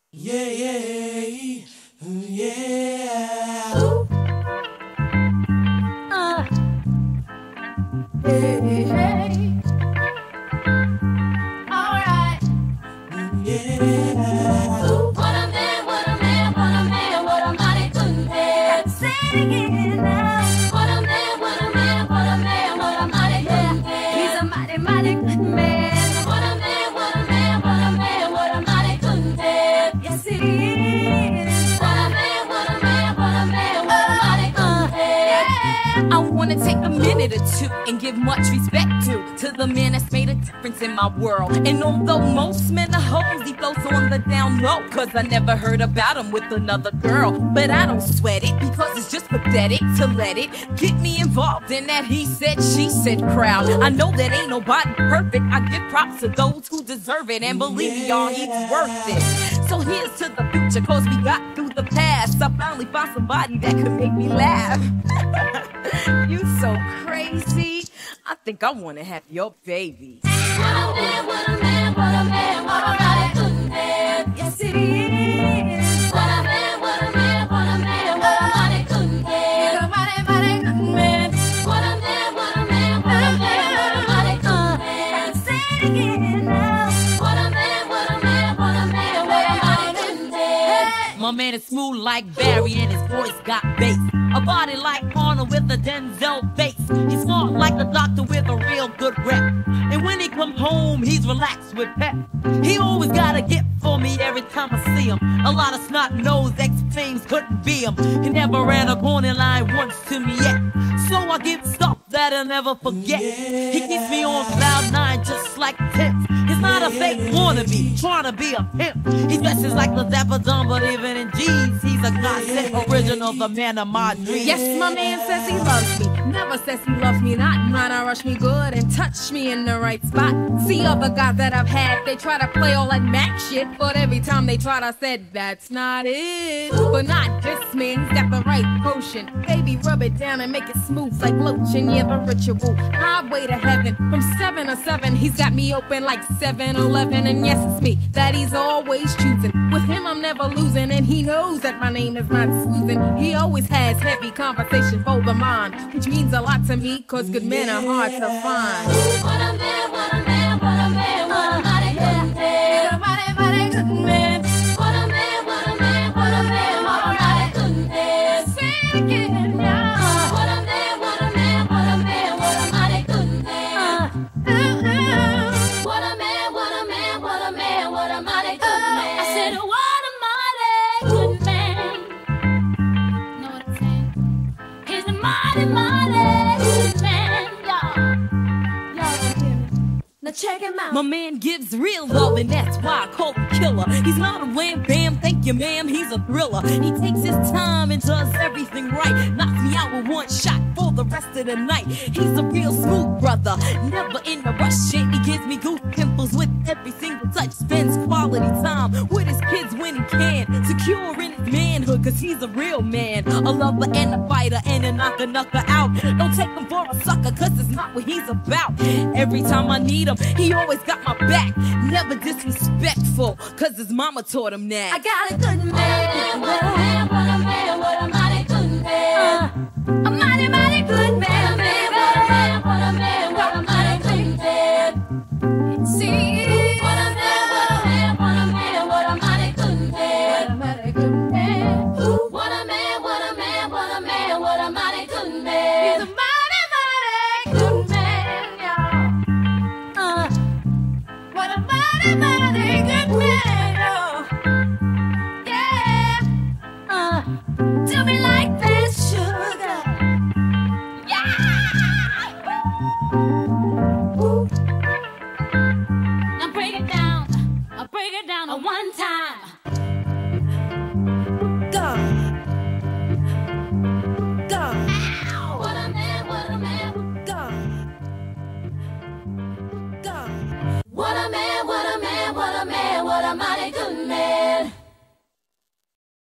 Yeah, yeah, yeah. Hey, hey. Alright. Yeah. What a man, what a man, what a man, what a mighty good man. Say it again now. What a man, what a man, what a man, what a mighty good man. He's a mighty, mighty good man. What a man, what a man, what a man, what a mighty good man. Yes, it is. What a man, what a man, what a man, what a mighty good man. I wanna take a minute or two and give much respect to the man that's made a difference in my world. And although most men are hoes, he floats on the down low, cause I never heard about him with another girl. But I don't sweat it, because it's just pathetic to let it get me involved in that he said, she said crowd. I know that ain't nobody perfect. I give props to those who deserve it, and believe me, y'all, he's worth it. So here's to the future, cause we got through the past. I finally found somebody that could make me laugh. You so crazy. I think I wanna have your baby. What a man, what a man, what a man, what a mighty good man. Yes, it is. What a man, what a man, what a man, what a mighty good man. He's a mighty, mighty good man. What a man, what a man, what a man, what a mighty good man. Say it again now. What a man, what a man, what a man, what a mighty good man. My man is smooth like Barry and his voice got bass. A body like Arnold with a Denzel face. He's smart like a doctor with a real good rep. And when he comes home, he's relaxed with pep. He always got a gift for me every time I see him. A lot of snot-nosed ex-flames couldn't be him. He never ran a corner line once to me yet. So I give stuff that I'll never forget. He keeps me on cloud nine just like Tim. He's not a fake wannabe, trying to be a pimp. He dresses like the Dapper Dumb, but even in jeans, he's a godsend original, the man of my dreams. Yes, my man says he loves me. Never says he loves me not. Mine, I rush me good and touch me in the right spot. See other guys that I've had, they try to play all that Mac shit, but every time they tried, I said, that's not it. But not this man, he's got the right potion. Baby, rub it down and make it smooth like lotion. Yeah, the ritual, highway to heaven. From 7 to 7, he's got me open like 7-Eleven. And yes, it's me that he's always choosing. With him, I'm never losing, and he knows that my name is not Susan. He always has heavy conversation for the mind, which means a lot to me, cause good men are hard to find. What a man, what a man, what a man, what a mighty good man. He's a mighty, mighty good man. What a man, what a man, what a man, what a mighty good man. Say it again now. What a man, what a man, what a man, what a mighty good man. What a man, what a man, what a man, what a mighty good man. I said, what a mighty good man. Know what I'm saying? He's a mighty, mighty good man, y'all. Y'all don't hear me. Now check him out. My man gives real love, and that's why I call him killer. He's not a wham bam, thank you ma'am, he's a thriller. He takes his time and does everything right. Knocks me out with one shot for the rest of the night. He's a real smooth brother, never in a rush shit. He gives me goose pimples with every single touch. Spends quality time with his kids when he can. Secure in his manhood, cause he's a real man. A lover and a fighter and a knocker out. Don't take him for a sucker, cause it's not what he's about. Every time I need him, he always got my back. Never disrespectful, cause his mama taught him that. I got a good man. What a man, what a man, what a mighty good man. A mighty, mighty good man, What a man, baby. what a man, what a mighty good man. See, What a man, what a man, what a man, what a mighty good man. a mighty good man. What a man, what a man, what a man, what a mighty good He's a man. mighty, mighty good man, y'all. What a mighty, mighty good man, y'all. Yeah. Do me like that, sugar. Yeah.